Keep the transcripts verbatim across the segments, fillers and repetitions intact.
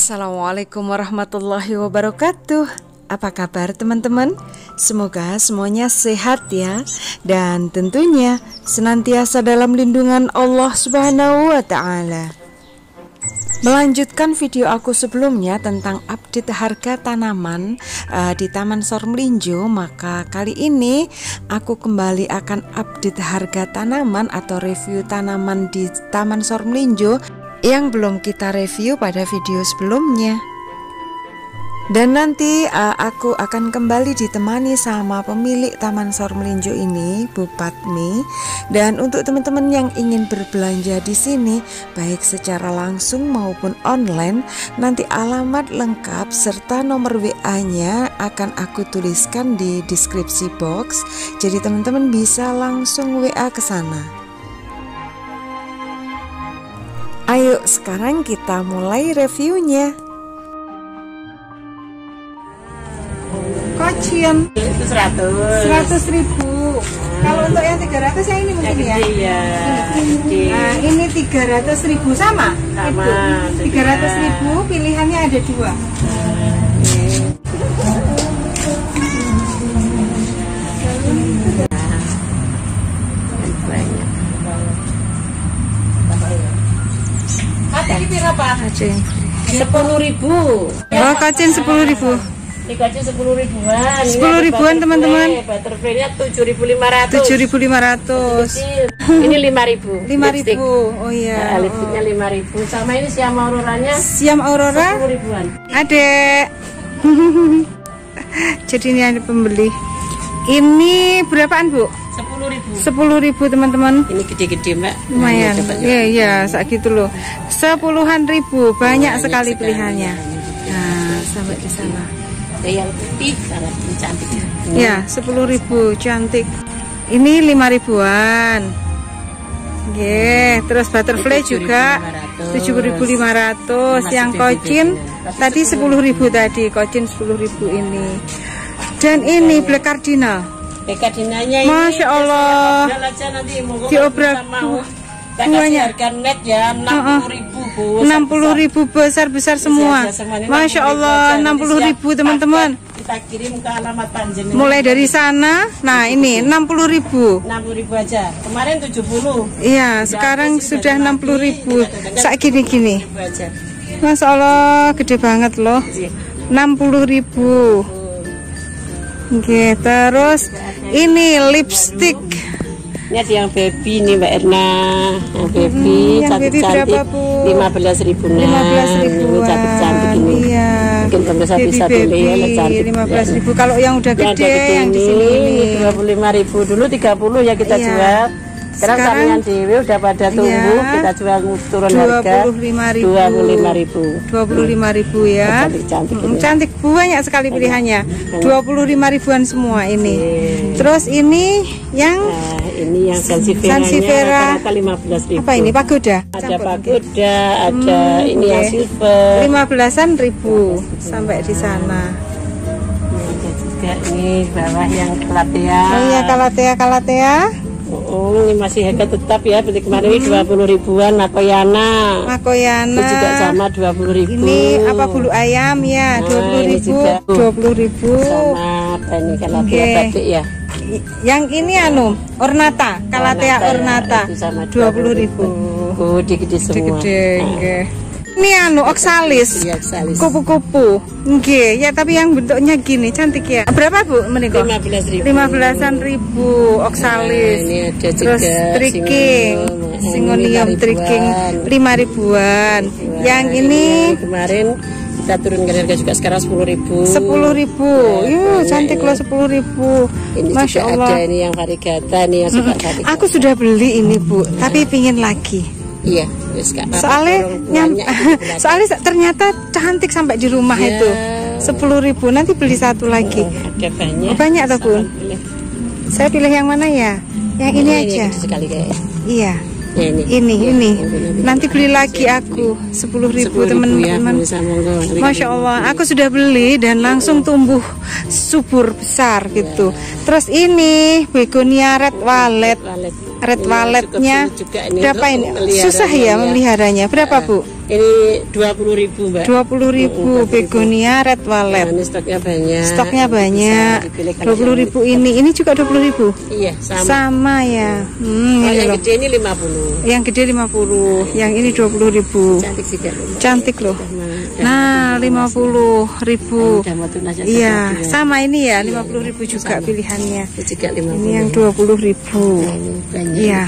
Assalamualaikum warahmatullahi wabarakatuh. Apa kabar teman-teman? Semoga semuanya sehat ya, dan tentunya senantiasa dalam lindungan Allah Subhanahu wa Ta'ala. Melanjutkan video aku sebelumnya tentang update harga tanaman uh, di Taman Sormelinjo, maka kali ini aku kembali akan update harga tanaman atau review tanaman di Taman Sormelinjo yang belum kita review pada video sebelumnya. Dan nanti uh, aku akan kembali ditemani sama pemilik Taman Sormelinjo ini, Bu Patmi. Dan untuk teman-teman yang ingin berbelanja di sini, baik secara langsung maupun online, nanti alamat lengkap serta nomor W A-nya akan aku tuliskan di deskripsi box. Jadi teman-teman bisa langsung W A ke sana. Ayo sekarang kita mulai reviewnya. Kocian itu seratus seratus ribu. Kalau untuk yang tiga ratus yang ini mungkin ya, ya. Ini. Nah, ini tiga ratus ribu sama, sama tiga ratus ribu, pilihannya ada dua. Ini berapa? Kacing Sepuluh ribu. Oh, kacing sepuluh ribu. Ini kacing sepuluh ribuan. Sepuluh ribuan teman-teman. Butterfly-nya tujuh ribu lima ratus. Tujuh ribu lima ratus. Ini lima ribu. Lima ribu. Oh iya. Nah, lipstiknya lima ribu. Sama ini siam auroranya. Siam aurora. Sepuluh ribuan. Adek. Jadi ini ada pembeli. Ini berapaan Bu? Sepuluh ribu. Sepuluh ribu teman-teman. Ini gede-gede mbak. Lumayan. Iya iya, saat gitu loh. Sepuluhan ribu, banyak Banyak sekali sekali pilihannya. Nah, sampai di sana. Ada yang putih, kalau ini cantik. Ya, sepuluh ribu, cantik. Ini lima ribuan. Oke, terus butterfly juga tujuh ribu lima ratus. Yang kocin tadi sepuluh ribu tadi, kocin sepuluh ribu ini. Dan ini black cardinal. Black cardinalnya ini Masya Allah. Diobral buahnya harga net ya enam puluh ribu Bu. enam puluh ribu besar-besar semua. Masya Allah, enam puluh ribu teman-teman. Kita kirim ke alamat Panjenengan. Mulai dari sana. Nah, ini enam puluh ribu. enam puluh ribu aja. Kemarin tujuh puluh. Iya, sekarang sudah enam puluh ribu. Saat gini-gini. Masya Allah, gede banget loh. enam puluh ribu. Oke, terus ini lipstick. Ini ada yang baby nih Mbak Erna. Yang baby Hmm, cantik-cantik lima belas ribu. lima belas ribu. Ini cantik-cantik ini. Iya. Mungkin pemirsa bisa pilih ya, cantik. lima belas ribu. Kalau yang udah Yang gede, gede yang di sini ini dua puluh lima ribu. Dulu tiga puluh ya kita Iya. jual. Sekarang, Sekarang sampingan dewe udah pada tumbuh, iya, kita jual turun dua harga puluh lima ribu. dua puluh lima ribu. dua puluh lima ribu ya. Cantik-cantik Hmm, ini. cantik, banyak sekali pilihannya. dua puluh lima ribuan semua ini. Terus ini yang Nah, ini yang sansevera Sansevera. rata-rata lima belas ribu. apa ini? Pagoda. Ada pagoda, ada Hmm, ini yang oke. silver. lima belasan ribu sampai di sana. Ada juga ini bawah yang kalatea. Oh iya, kalatea kalatea. Oh, ini masih harga tetap ya. Seperti kemarin ini dua puluh ribuan. Makoyana. Makoyana. Itu juga sama dua puluh ribu. Ini apa bulu ayam ya, Nah, dua puluh ini ribu, juga. dua puluh ribu. Sama apa ini kalatea Oke. batik ya. Yang ini anu, ornata, kalatea ornata, Itu sama dua puluh ribu. Oh, gede-gede semua. Gede, Nah, nggih. Ini anu oksalis, iya, oksalis. kupu-kupu, nggih. Ya tapi yang bentuknya gini, cantik ya. Berapa Bu menika? lima belas ribu. Lima belasan ribu oksalis. Nah, ini ada Terus juga tricking, singonium, singonium lima tricking lima ribuan. Yang Nah, ini kemarin kita turunkan harga juga sekarang sepuluh ribu. sepuluh ribu. Yuh, cantik loh sepuluh ribu. Ini Masya juga Allah. ada ini yang varigata nih yang suka varigata. Aku sudah beli ini Bu, tapi pingin lagi. Iya, wis gak apa-apa, Soalnya dorong nyam, banyak itu bulan. soalnya ternyata cantik sampai di rumah Ya. itu. Sepuluh ribu. Nanti beli satu lagi. Oh, ada banyak. Oh, banyak toh, Bu? Salah pilih. Saya pilih yang mana ya? Yang ini Nah, aja. gede sekali kayaknya. Iya. Ya, ini. Ini, Ya, ini. yang ini. Nanti beli lagi aku sepuluh ribu sepuluh ribu ya, teman-teman. bisa, monggo. Nanti Masya kita Allah, beli. aku sudah beli dan langsung tumbuh subur besar gitu. Terus ini begonia red wallet. Walet. Red Ini walletnya cukup sulit juga ini berapa untuk ini? memeliharanya Susah ya ya. memeliharanya. Berapa Eh, Bu? Ini dua puluh ribu, Mbak. dua puluh ribu begonia red violet. Nah, ini stoknya banyak. Stoknya banyak. dua puluh ribu ini. Ini juga dua puluh ribu. Iya, sama. Sama ya. Hmm, oh, yang loh. gede ini lima puluh. Yang gede lima puluh, yang ini dua puluh ribu. Cantik sih, cantik loh. Nah, lima puluh ribu. Iya, sama ini ya, lima puluh ribu juga sama. Pilihannya. Ini yang dua puluh ribu. Iya.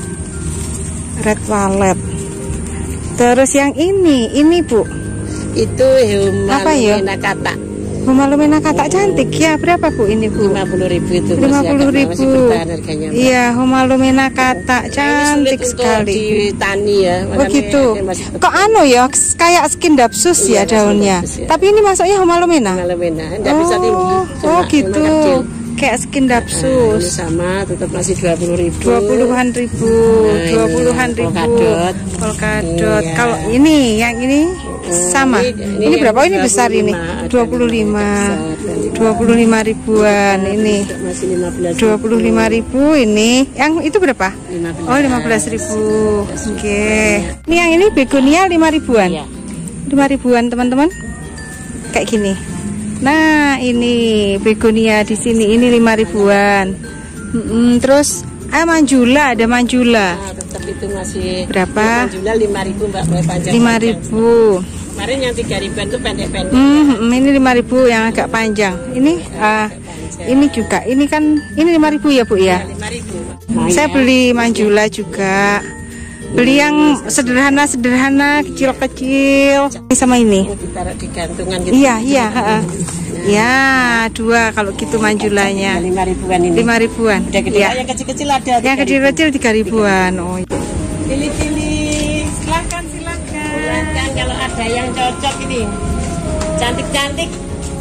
Red violet. Terus yang ini, ini Bu. Itu Humalumena kata. Humalumena kata cantik ya. Berapa Bu ini Bu? lima puluh ribu itu. lima puluh ribu. Iya, Humalumena kata cantik sekali. Di tani ya. Oh gitu. Kok anu ya, kayak skin dapsus ya daunnya. Ya. Tapi ini masuknya Humalumena. Humalumena. Enggak oh, bisa tinggi. Oh gitu. Kayak skin dapsus. Nah, sama tetap masih dua puluh ribu. Dua puluhan ribu. Dua puluhan ribu. Polkadot. Polkadot. Iya. Kalau ini, yang ini sama. Ini, ini, ini berapa? Ini besar ini. Dua puluh lima. Dua puluh lima ribuan ini. Dua puluh lima ribu ini. Yang itu berapa? Oh lima belas ribu. Oke. Okay. Ini yang ini begonia lima ribuan. Lima ribuan teman-teman. Kayak gini. Nah ini begonia di sini ini lima ribuan. Mm-mm, terus ah manjula ada manjula. Nah, tetap itu masih berapa? Manjula lima ribu Mbak, mulai panjang. Lima ribu. Kemarin yang tiga ribuan itu pendek-pendek. Hmm, ini lima ribu yang agak panjang. Ini ah uh, ini juga. Ini kan ini lima ribu ya Bu ya. Lima ribu. Nah, saya beli manjula juga. Beli yang sederhana-sederhana, kecil-kecil. Sama ini. Ditaruh di gantungan gitu. Iya, iya, heeh. Ya, dua kalau gitu manjulanya. Lima ribuan ini. Lima ribuan. Udah gede. Ya. Yang kecil-kecil ada. Yang kecil-kecil tiga ribuan. Oh. Pilih-pilih. Silakan, silakan. Silakan kalau ada yang cocok ini. Cantik-cantik.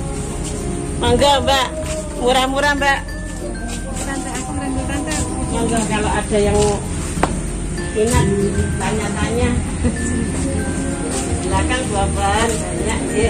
Monggo Mbak. Murah-murah Mbak. Tante, aku ngambil tante. Monggo kalau ada yang ingat tanya-tanya. Silakan buah-buahan banyak ya.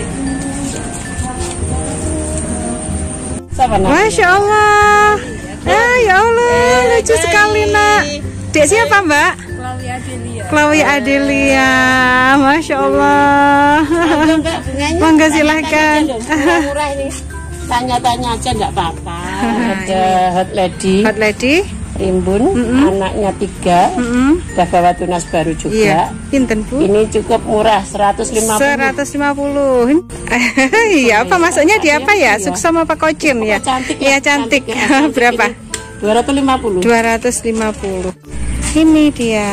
Masya Allah. Ah, ya Allah, lucu sekali nak. Dek siapa Mbak? Chloe Adelia. Chloe Adelia. Masya Allah. Monggo silahkan. Murah ini. Tanya-tanya aja nggak apa-apa. Ada hot lady. Hot lady. Rimbun, mm -hmm. anaknya tiga, mm -hmm. udah bawa tunas baru juga. Iya. Pinten Bu? Ini cukup murah, seratus lima puluh. seratus lima puluh. Iya, apa masuknya di apa ya? Suksama apa kocin ya? Cantik ya. Iya cantik. Ya, cantik. Berapa? dua ratus lima puluh. dua ratus lima puluh. Ini dia.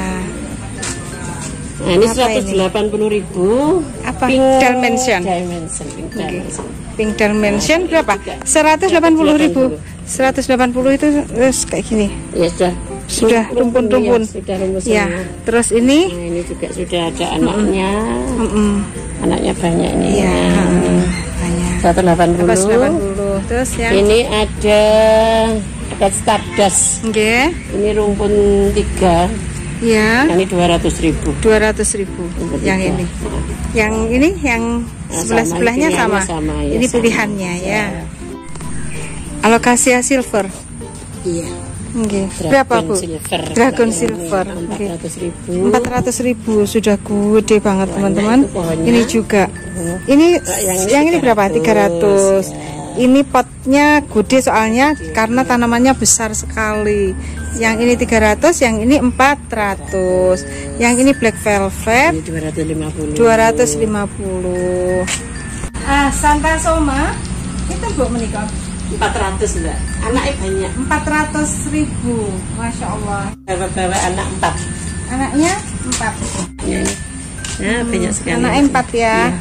Nah, ini seratus delapan puluh ribu. Apa? Pink Dimension. Dimension. Pink okay. Dimension. Pink Dimension berapa? seratus delapan puluh ribu. seratus delapan puluh itu terus kayak gini. Ya sudah. Sudah rumpun-rumpun. Ya, sudah rumpun ya. Terus ini? Nah, ini juga sudah ada anaknya. Mm -mm. Anaknya banyak ini. Iya. Hmm. Banyak. seratus delapan puluh. seratus delapan puluh. Terus yang ini ada Red Stardust. Oke. Okay. Ini rumpun tiga. Ya. Yang ini dua ratus ribu. dua ratus ribu. Yang ini. Yang ini yang nah, sebelah sebelahnya sama. sama ya, ini sama. pilihannya ya. ya. Alocasia silver. Iya. Okay. Berapa Bu? Silver. Dragon silver. empat ratus ribu. empat ratus ribu sudah gede banget teman-teman. Ini juga. Ini yang ini, yang ini berapa? tiga ratus. Ya. Ini potnya gede soalnya karena tanamannya besar sekali. Yang ini tiga ratus, yang ini empat ratus. Yang ini black velvet. Ini dua ratus lima puluh. dua ratus lima puluh. Ah, Santa Soma itu Bu menikah empat ratus Mbak. Anaknya banyak. empat ratus ribu. Masya Allah. Bawa-bawa anak empat. Anaknya empat. Ya, nah, hmm, banyak sekali. Anaknya empat ya. Ya.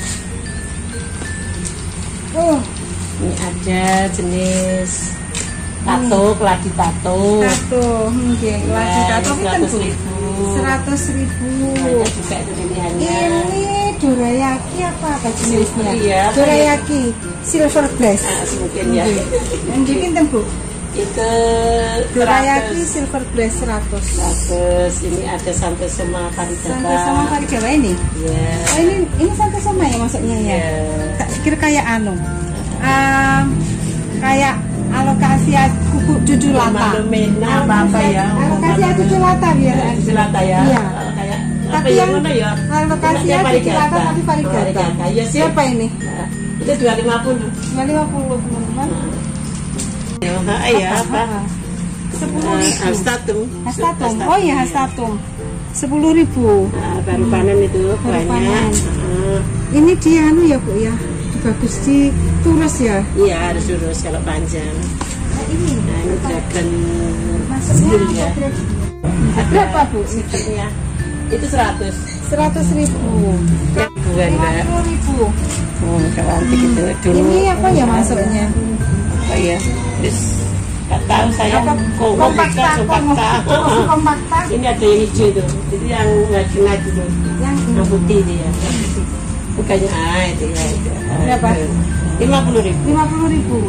Oh. Ini ada jenis tato, hmm. keladi tato. Tato, mungkin hmm, keladi ya, tato seratus ribu. Seratus ribu. Banyak juga itu pilihannya. Ini dorayaki apa apa jenisnya? Iya, dorayaki silver glass. Nah, mungkin ya. Yang bikin Bu? Itu dorayaki silver glass seratus. seratus. Ini ada Santa Soma Varigata. Santa Soma Varigata ini? Iya. Oh, ini ini Santa Soma ya maksudnya ya? Iya. Tak pikir kayak anu. Um, kayak alokasia kuku cucu lata. Humalumena apa apa ya? Alokasia cucu lata biar. Cucu lata ya. Iya. Kayak Tapi yang mana ya? lokasinya di Cilacap tapi varigata. Iya sih. Siapa ini? Itu dua ratus lima puluh. dua ratus lima puluh teman-teman. Iya apa? Sepuluh ribu. Hastatum. Hastatum. Oh iya hastatum. Sepuluh ribu. Nah, baru panen itu Baru banyak. panen. Uh, Ini dia anu ya Bu ya. Bagus di turus ya. Iya harus lurus kalau panjang. Nah, ini. Nah ini dragon Masuknya ya. berapa Bu? Meternya itu seratus. Seratus ribu. Ribuan Lima mbak. puluh ribu. Oh cantik itu dulu. Ini apa ya masuknya? Apa ya? Terus nggak tahu saya. Apa? Kok Kompakta. kompakta. Kompakta. Ini ada yang hijau tuh. Itu yang wajinat itu. Yang Yang putih dia. Bukannya ah itu ya itu. Berapa? Lima puluh ribu. lima puluh ribu.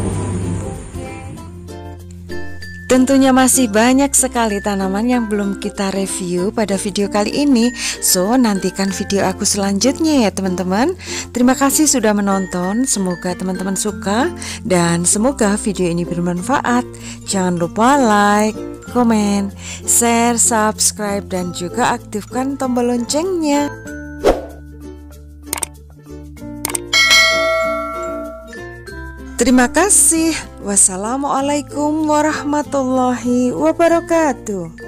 Tentunya masih banyak sekali tanaman yang belum kita review pada video kali ini. So, nantikan video aku selanjutnya ya teman-teman. Terima kasih sudah menonton. Semoga teman-teman suka dan semoga video ini bermanfaat. Jangan lupa like, komen, share, subscribe dan juga aktifkan tombol loncengnya. Terima kasih. Wassalamualaikum warahmatullahi wabarakatuh.